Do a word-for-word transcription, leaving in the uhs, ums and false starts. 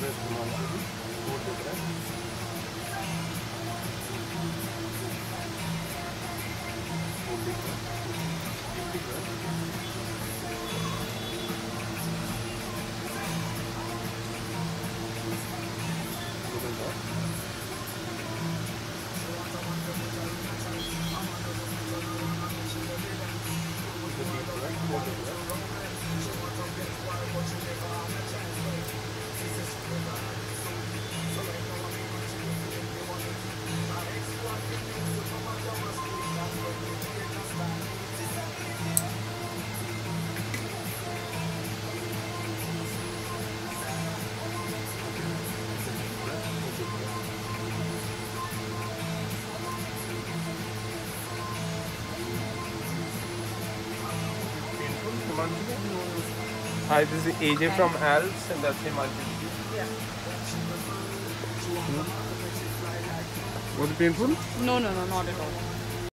Hi, this is A J from ALVA, and that's Himanshu. Yeah. Was it painful? No, no, no, not at all.